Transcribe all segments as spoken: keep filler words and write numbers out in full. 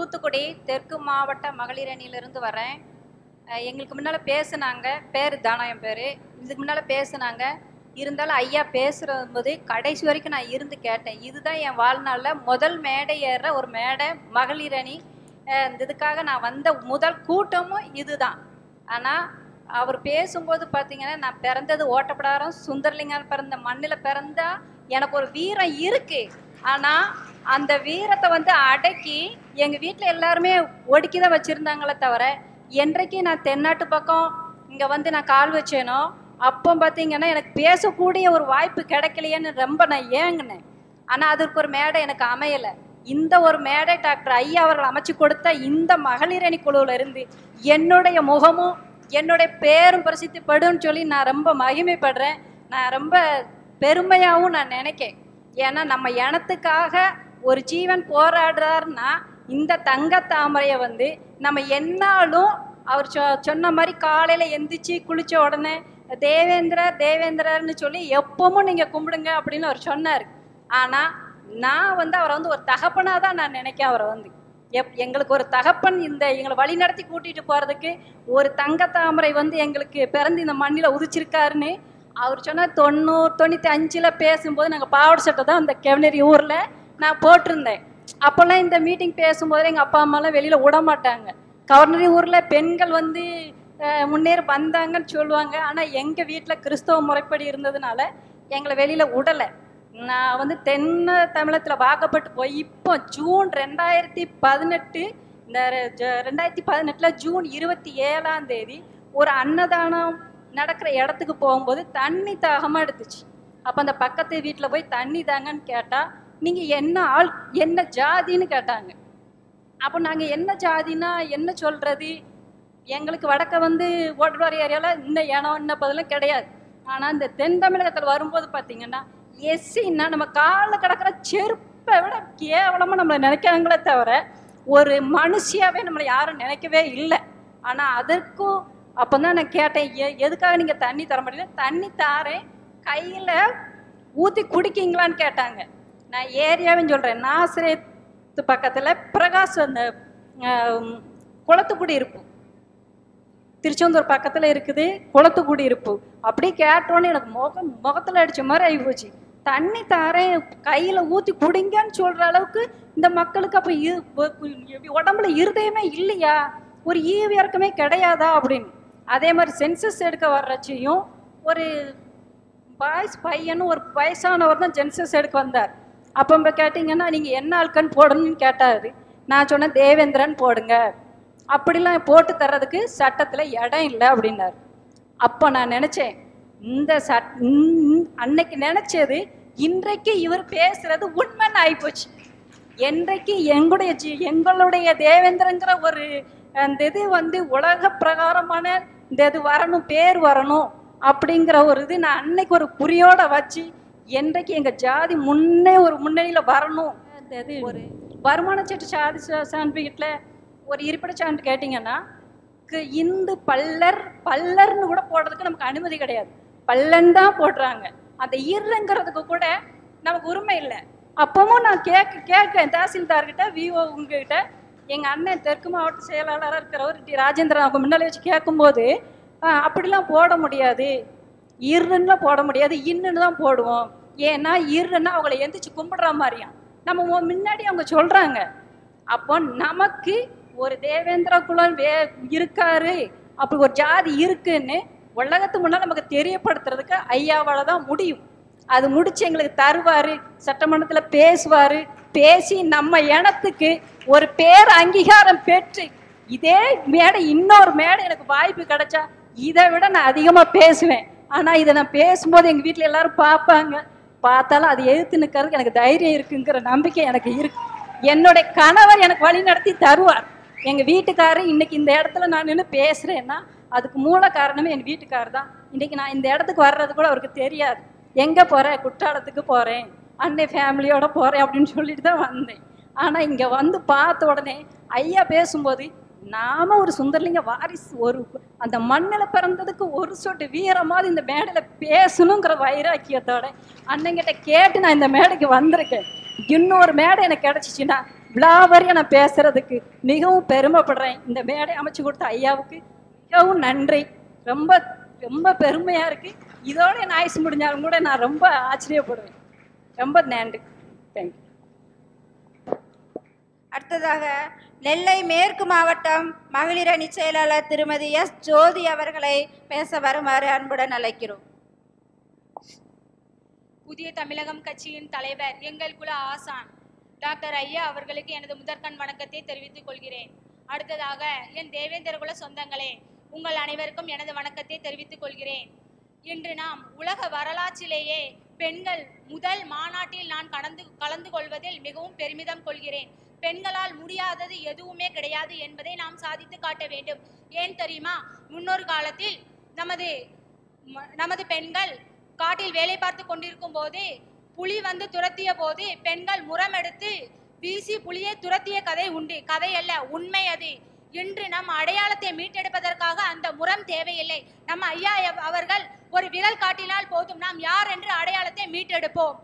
தூத்துக்குடி தெற்கு மாவட்ட மகளிர் அணியிலிருந்து வரேன். எங்களுக்கு முன்னால் பேசுனாங்க, பேர் தானா என் பேர். இதுக்கு முன்னால் பேசுனாங்க. இருந்தாலும் ஐயா பேசுகிறது கடைசி வரைக்கும் நான் இருந்து கேட்டேன். இதுதான் என் வாழ்நாளில் முதல் மேடை ஏற ஒரு மேடை மகளிர் அணி. இதுக்காக நான் வந்த முதல் கூட்டமும் இதுதான். ஆனால் அவர் பேசும்போது பார்த்தீங்கன்னா, நான் பிறந்தது ஓட்டப்படாரம் சுந்தரலிங்கம் பிறந்த மண்ணில் பிறந்தா எனக்கு ஒரு வீரம் இருக்குது. ஆனால் அந்த வீரத்தை வந்து அடக்கி எங்கள் வீட்டில் எல்லாருமே ஒடுக்கி தான் வச்சுருந்தாங்களே தவிர, என்றைக்கு நான் தென்னாட்டு பக்கம் இங்கே வந்து நான் கால் வச்சேனோ அப்போ பார்த்தீங்கன்னா எனக்கு பேசக்கூடிய ஒரு வாய்ப்பு கிடைக்கலையேன்னு ரொம்ப நான் ஏங்கினேன். ஆனால் அதற்கு ஒரு மேடை எனக்கு அமையலை. இந்த ஒரு மேடை டாக்டர் ஐயா அவர்கள் அமைச்சு கொடுத்த இந்த மகளிர் அணி குழுவில் இருந்து என்னுடைய முகமும் என்னுடைய பேரும் பிரசித்திப்படுன்னு சொல்லி நான் ரொம்ப மகிமைப்படுறேன். நான் ரொம்ப பெருமையாகவும் நான் நினைக்கேன். ஏன்னா நம்ம இனத்துக்காக ஒரு ஜீவன் போராடுறாருன்னா இந்த தங்க தாமரையை வந்து நம்ம என்னாலும் அவர் சொ சொன்ன மாதிரி காலையில் எந்திரிச்சு குளித்த உடனே தேவேந்திரர் தேவேந்திரர்னு சொல்லி எப்பவும் நீங்கள் கும்பிடுங்க அப்படின்னு அவர் சொன்னார். ஆனால் நான் வந்து அவரை வந்து ஒரு தகப்பனாக தான் நான் நினைக்கேன். அவரை வந்து எப் எங்களுக்கு ஒரு தகப்பன் இந்த எங்களை வழி நடத்தி கூட்டிகிட்டு போகிறதுக்கு ஒரு தங்கத்தாமரை வந்து எங்களுக்கு பிறந்து இந்த மண்ணில் உதிச்சிருக்காருன்னு அவர் சொன்னால் தொண்ணூறு தொண்ணூற்றி அஞ்சில் பேசும்போது நாங்கள் பாவாடை சட்டை தான் அந்த கெவனரி ஊரில் நான் போட்டிருந்தேன். அப்போல்லாம் இந்த மீட்டிங் பேசும்போது எங்கள் அப்பா அம்மாலாம் வெளியில் விட மாட்டாங்க. கவர்னரி ஊரில் பெண்கள் வந்து முன்னேறி வந்தாங்கன்னு சொல்லுவாங்க. ஆனால் எங்கள் வீட்டில் கிறிஸ்தவ முறைப்படி இருந்ததுனால எங்களை வெளியில் விடலை. நான் வந்து தென்ன தமிழகத்தில் வாக்கப்பட்டு போய் இப்போ ஜூன் ரெண்டாயிரத்தி பதினெட்டு இந்த ரெண்டாயிரத்தி பதினெட்டில் ஜூன் இருபத்தி ஏழாம் தேதி ஒரு அன்னதானம் நடக்கிற இடத்துக்கு போகும்போது தண்ணி தாகமாக எடுத்துச்சு. அப்போ அந்த பக்கத்து வீட்டில் போய் தண்ணி தாங்கன்னு கேட்டால் நீங்கள் என்ன ஆள் என்ன ஜாதின்னு கேட்டாங்க. அப்போ நாங்கள் என்ன ஜாதினா என்ன சொல்கிறது? எங்களுக்கு வடக்க வந்து ஓட்டுவார் ஏரியாவில் இந்த இனம் என்ன பதிலும் கிடையாது. ஆனால் இந்த தென் தமிழகத்தில் வரும்போது பார்த்தீங்கன்னா எஸ்சின்னா நம்ம காலில் கிடக்கிற செருப்பை விட கேவலமாக நம்மளை நினைக்கிறாங்களே தவிர ஒரு மனுஷியாவே நம்மளை யாரும் நினைக்கவே இல்லை. ஆனால் அதற்கும் அப்போ தான் நான் கேட்டேன், எ எதுக்காக நீங்கள் தண்ணி தர மாட்டீங்க? தண்ணி தாரேன், கையில் ஊற்றி குடிக்கிங்களான்னு கேட்டாங்க. நான் ஏரியாவும் சொல்கிறேன், நாசிரியத்து பக்கத்தில் பிரகாஷ் அந்த குளத்துக்குடி இருப்பு திருச்செந்தூர் பக்கத்தில் இருக்குது, குளத்துக்குடி இருப்பு. அப்படி கேட்டோன்னு எனக்கு முகம் முகத்தில் அடித்த மாதிரி ஆகி போச்சு. தண்ணி தாரேன் கையில் ஊற்றி குடிங்கன்னு சொல்கிற அளவுக்கு இந்த மக்களுக்கு அப்போ உடம்புல இருதயமே இல்லையா? ஒரு ஈவு இறக்கமே கிடையாதா அப்படின்னு. அதே மாதிரி சென்சஸ் எடுக்க வர்றச்சையும் ஒரு பாய்ஸ் பையனும் ஒரு வயசானவர் தான் சென்சஸ் எடுக்க வந்தார். அப்போ இப்போ கேட்டிங்கன்னா நீங்கள் என்ன ஆள்கன்னு போடணும்னு கேட்டார். நான் சொன்னேன் தேவேந்திரன் போடுங்க, அப்படிலாம் போட்டு தர்றதுக்கு சட்டத்தில் இடம் இல்லை அப்படின்னார். அப்போ நான் நினச்சேன், இந்த சட் அன்னைக்கு நினச்சது இன்றைக்கு இவர் பேசுகிறது உண்மைன்னு ஆகிப்போச்சு. என்றைக்கு எங்களுடைய ஜி எங்களுடைய தேவேந்திரங்கிற ஒரு அந்த இது வந்து உலக பிரகாரமான இந்த இது வரணும், பேர் வரணும் அப்படிங்கிற ஒரு இது நான் அன்னைக்கு ஒரு குறியோட வச்சு என்றைக்கு எங்கள் ஜாதி முன்னே ஒரு முன்னணியில் வரணும். அந்த இது ஒரு வருமான சீட்டு சாதி சான்றிதழ்ல ஒரு இருப்பிட சான்று கேட்டிங்கன்னா இந்து பல்லர் பல்லர்னு கூட போடுறதுக்கு நமக்கு அனுமதி கிடையாது. பல்லன் தான் போடுறாங்க. அந்த இருங்கிறதுக்கு கூட நமக்கு உரிமை இல்லை. அப்பவும் நான் கேட்க கேட்கேன் தாசில்தார்கிட்ட, விஓ உங்ககிட்ட. எங்கள் அண்ணன் தெற்கு மாவட்ட செயலாளராக இருக்கிறவர் டி ராஜேந்திரன் அவங்க முன்னாலே வச்சு கேட்கும்போது அப்படிலாம் போட முடியாது, இருன்னு போட முடியாது, இன்னுன்னு தான் போடுவோம். ஏன்னா இருன்னா அவங்கள எந்திரிச்சு கும்பிடுற மாதிரியா நம்ம முன்னாடி அவங்க சொல்கிறாங்க. அப்போ நமக்கு ஒரு தேவேந்திர குலம் வே இருக்காரு, அப்படி ஒரு ஜாதி இருக்குன்னு உலகத்துக்கு முன்னால் நமக்கு தெரியப்படுத்துறதுக்கு ஐயாவால் தான் முடியும். அது முடிச்சு எங்களுக்கு தருவார், சட்டமன்றத்தில் பேசுவார். பேசி நம்ம இனத்துக்கு ஒரு பேர் அங்கீகாரம் பெற்று இதே மேடை இன்னொரு மேடை எனக்கு வாய்ப்பு கிடைச்சா இதை விட நான் அதிகமாக பேசுவேன். ஆனால் இதை நான் பேசும்போது எங்கள் வீட்டில் எல்லாரும் பார்ப்பாங்க. பார்த்தாலும் அது எதிர்த்து நிற்கிறதுக்கு எனக்கு தைரியம் இருக்குங்கிற நம்பிக்கை எனக்கு இருக்கு. என்னுடைய கணவர் எனக்கு வழி நடத்தி தருவார். எங்கள் வீட்டுக்காரர் இன்னைக்கு இந்த இடத்துல நான் நின்று பேசுகிறேன்னா அதுக்கு மூல காரணமே என் வீட்டுக்காரர் தான். இன்றைக்கி நான் இந்த இடத்துக்கு வர்றது கூட அவருக்கு தெரியாது. எங்கே போகிறேன்? குற்றாலத்துக்கு போகிறேன், அன்னை ஃபேமிலியோட போகிறேன் அப்படின்னு சொல்லிட்டு தான் வந்தேன். ஆனால் இங்கே வந்து பார்த்த உடனே ஐயா பேசும்போது நாம ஒரு சுந்தரலிங்க வாரிசு, ஒரு அந்த மண்ணில் பிறந்ததுக்கு ஒரு சொட்டு வீரமாவது இந்த மேடையில் பேசணுங்கிற வைராக்கியத்தோட அண்ணங்கிட்ட கேட்டு நான் இந்த மேடைக்கு வந்திருக்கேன். இன்னொரு மேடை எனக்கு கிடச்சிச்சின்னா விழாவறிய நான் பேசுறதுக்கு மிகவும் பெருமைப்படுறேன். இந்த மேடை அமைச்சு கொடுத்த ஐயாவுக்கு மிகவும் நன்றி. ரொம்ப ரொம்ப பெருமையா இருக்கு. இதோட என் ஆயுசு முடிஞ்சாலும் கூட நான் ரொம்ப ஆச்சரியப்படுவேன். ரொம்ப நன்றி. தேங்க்யூ. அடுத்ததாக நெல்லை மேற்கு மாவட்டம் மகளிர் அணி செயலாளர் திருமதி எஸ் ஜோதி அவர்களை பேச வருமாறு அன்புடன் அழைக்கிறோம். புதிய தமிழகம் கட்சியின் தலைவர், எங்கள் குல ஆசான் டாக்டர் ஐயா அவர்களுக்கு எனது முதற்கண் வணக்கத்தை தெரிவித்துக் கொள்கிறேன். அடுத்ததாக என் தேவேந்திர குல சொந்தங்களே, உங்கள் அனைவருக்கும் எனது வணக்கத்தை தெரிவித்துக் கொள்கிறேன். இன்று நாம் உலக வரலாற்றிலேயே பெண்கள் முதல் மாநாட்டில் நான் கலந்து கலந்து கொள்வதில் மிகவும் பெருமிதம் கொள்கிறேன். பெண்களால் முடியாதது எதுவுமே கிடையாது என்பதை நாம் சாதித்து காட்ட வேண்டும். ஏன் தெரியுமா? முன்னொரு காலத்தில் நமது நமது பெண்கள் காட்டில் வேலை பார்த்து கொண்டிருக்கும் போது புலி வந்து துரத்திய போது பெண்கள் முறம் எடுத்து வீசி புலியை துரத்திய கதை உண்டு. கதை அல்ல, உண்மை அது. இன்று நம் அடையாளத்தை மீட்டெடுப்பதற்காக அந்த முறம் தேவையில்லை. நம்ம ஐயா அவர்கள் ஒரு விரல் காட்டினால் போதும், நாம் யார் என்று அடையாளத்தை மீட்டெடுப்போம்.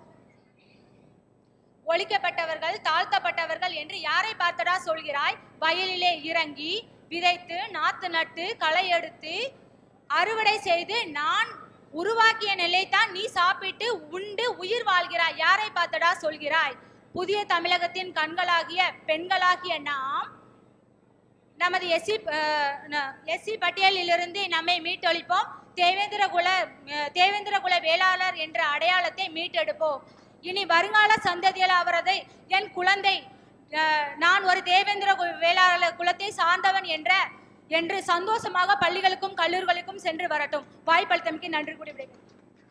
ஒழிக்கப்பட்டவர்கள், தாழ்த்தப்பட்டவர்கள் என்று யாரை பார்த்தடா சொல்கிறாய்? வயலிலே இறங்கி விதைத்து நாத்து நட்டு களை எடுத்து அறுவடை செய்து நான் உருவாக்கிய நெல்லைத்தான் நீ சாப்பிட்டு உண்டு உயிர் வாழ்கிறாய். யாரை பார்த்தடா சொல்கிறாய்? புதிய தமிழகத்தின் கண்களாகிய பெண்களாகிய நாம் நமது எஸ்சி எஸ்சி பட்டியலிலிருந்து நம்மை மீட்டொழிப்போம். தேவேந்திர குல தேவேந்திர குல வேளாளர் என்ற அடையாளத்தை மீட்டெடுப்போம். இனி வருங்கால சந்ததியில் அவரது என் குழந்தை நான் ஒரு தேவேந்திர வேளாளர் குலத்தை சார்ந்தவன் என்ற என்று சந்தோஷமாக பள்ளிகளுக்கும் கல்லூரிகளுக்கும் சென்று வரட்டும். வாய்ப்பளித்தமைக்கு நன்றி கூறி விடைபெறுகிறேன்.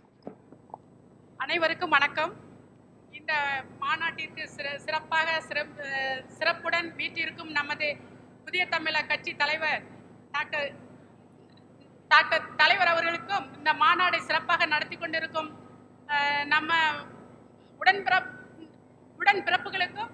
அனைவருக்கும் வணக்கம். இந்த மாநாட்டிற்கு சிறப்பாக சிறப்புடன் வீட்டிற்கும் நமது புதிய தமிழக கட்சி தலைவர் டாக்டர் டாக்டர் தலைவர் அவர்களுக்கும் இந்த மாநாடை சிறப்பாக நடத்தி கொண்டிருக்கும் நம்ம உடன்பிறப் உடன்பிறப்புகளுக்கும்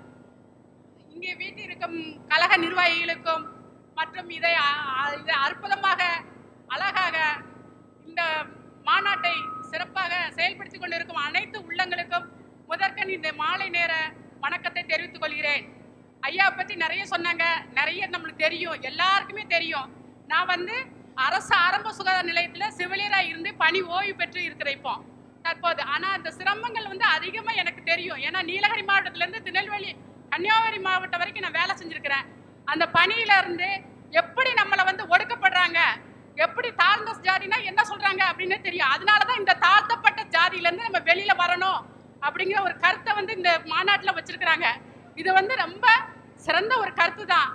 இங்கே வீட்டிற்கும் கழக நிர்வாகிகளுக்கும் மற்றும் இதை இதை அற்புதமாக அழகாக இந்த மாநாட்டை சிறப்பாக செயல்படுத்தி கொண்டிருக்கும் அனைத்து உள்ளங்களுக்கும் முதற்கண் இந்த மாலை நேர வணக்கத்தை தெரிவித்துக் கொள்கிறேன். ஐயா பற்றி நிறைய சொன்னாங்க, நிறைய நம்மளுக்கு தெரியும், எல்லாருக்குமே தெரியும். நான் வந்து அரசு ஆரம்ப சுகாதார நிலையத்தில் செவிலியராக இருந்து பணி ஓய்வு பெற்று இருக்கிறேன் இப்போ தற்போது. ஆனால் அந்த சிரமங்கள் வந்து அதிகமாக எனக்கு தெரியும். ஏன்னா நீலகிரி மாவட்டத்திலேருந்து திருநெல்வேலி கன்னியாகுமரி மாவட்டம் வரைக்கும் நான் வேலை செஞ்சுருக்கிறேன். அந்த பணியில இருந்து எப்படி நம்மளை வந்து ஒடுக்கப்படுறாங்க, எப்படி தாழ்ந்த ஜாதினா என்ன சொல்றாங்க அப்படின்னு தெரியும். அதனாலதான் இந்த தாழ்த்தப்பட்ட ஜாதியில இருந்து நம்ம வெளியில வரணும் அப்படிங்கிற ஒரு கருத்தை வந்து இந்த மாநாட்டில் வச்சிருக்கிறாங்க. இது வந்து ரொம்ப சிறந்த ஒரு கருத்து தான்.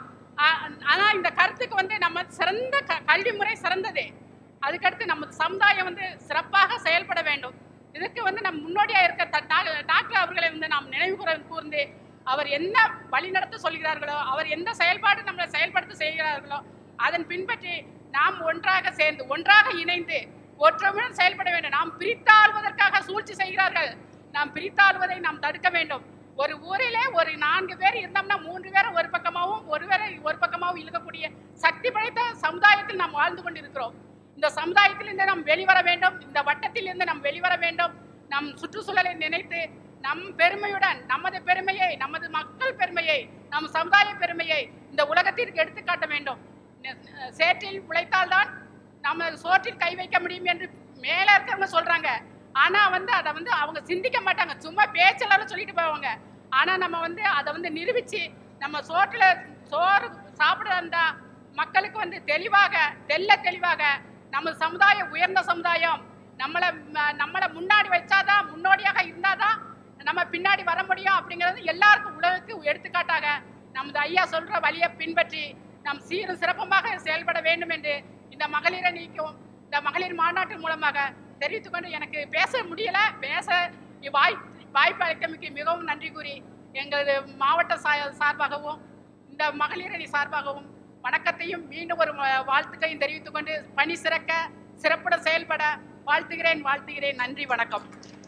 ஆனா இந்த கருத்துக்கு வந்து நம்ம சிறந்த கல்வி முறை சிறந்தது. அதுக்கடுத்து நம்ம சமுதாயம் வந்து சிறப்பாக செயல்பட வேண்டும். இதுக்கு வந்து நம்ம முன்னோடியா இருக்க டாக்டர் அவர்களை வந்து நாம் நினைவு கூர்ந்து அவர் என்ன வழிநடத்த சொல்கிறார்களோ, அவர் எந்த செயல்பாடு நம்மளை செயல்படுத்த செய்கிறார்களோ அதன் பின்பற்றி நாம் ஒன்றாக சேர்ந்து ஒன்றாக இணைந்து ஒற்றுமையுடன் செயல்பட வேண்டும். நாம் பிரித்தாள்வதற்காக சூழ்ச்சி செய்கிறார்கள். நாம் பிரித்தாள்வதை நாம் தடுக்க வேண்டும். ஒரு ஊரிலே ஒரு நான்கு பேர் இருந்தோம்னா மூன்று பேரை ஒரு பக்கமாகவும் ஒரு பேரை ஒரு பக்கமாகவும் இழுக்கக்கூடிய சக்தி படைத்த சமுதாயத்தில் நாம் வாழ்ந்து கொண்டிருக்கிறோம். இந்த சமுதாயத்திலிருந்து நாம் வெளிவர வேண்டும். இந்த வட்டத்திலிருந்து நாம் வெளிவர வேண்டும். நம் சுற்றுச்சூழலை நினைத்து நம் பெருமையுடன் நமது பெருமையை, நமது மக்கள் பெருமையை, நம் சமுதாய பெருமையை இந்த உலகத்திற்கு எடுத்துக்காட்ட வேண்டும். சேற்றில் உழைத்தால்தான் நம்ம சோற்றில் கை வைக்க முடியும் என்று மேல இருக்கிறவங்க சொல்றாங்க. ஆனா வந்து அதை வந்து அவங்க சிந்திக்க மாட்டாங்க, சும்மா பேச்செல்லாம் சொல்லிட்டு போவாங்க. ஆனா நம்ம வந்து அதை வந்து நிரூபிச்சு நம்ம சோற்றுல சோறு சாப்பிட வந்தா மக்களுக்கு வந்து தெளிவாக தெல்ல தெளிவாக நம்ம சமுதாயம் உயர்ந்த சமுதாயம், நம்மளை நம்மளை முன்னாடி வச்சாதான், முன்னோடியாக இருந்தாதான் நம்ம பின்னாடி வர முடியும் அப்படிங்கிறது எல்லாருக்கும் உலகுக்கு எடுத்துக்காட்டாக நமது ஐயா சொல்ற வழியை பின்பற்றி நம் சீரும் சிறப்பமாக செயல்பட வேண்டும் என்று இந்த மகளிரை நீக்கும் இந்த மகளிர் மாநாட்டு மூலமாக தெரிவித்துக்கொண்டு எனக்கு பேச முடியல, பேச வாய் வாய்ப்பு அளித்தமைக்கு மிகவும் நன்றி கூறி எங்களது மாவட்ட சார்பாகவும் இந்த மகளிரணி சார்பாகவும் வணக்கத்தையும் மீண்டும் ஒரு வாழ்த்துக்கையும் தெரிவித்துக்கொண்டு பணி சிறக்க சிறப்புடன் செயல்பட வாழ்த்துகிறேன் வாழ்த்துகிறேன் நன்றி, வணக்கம்.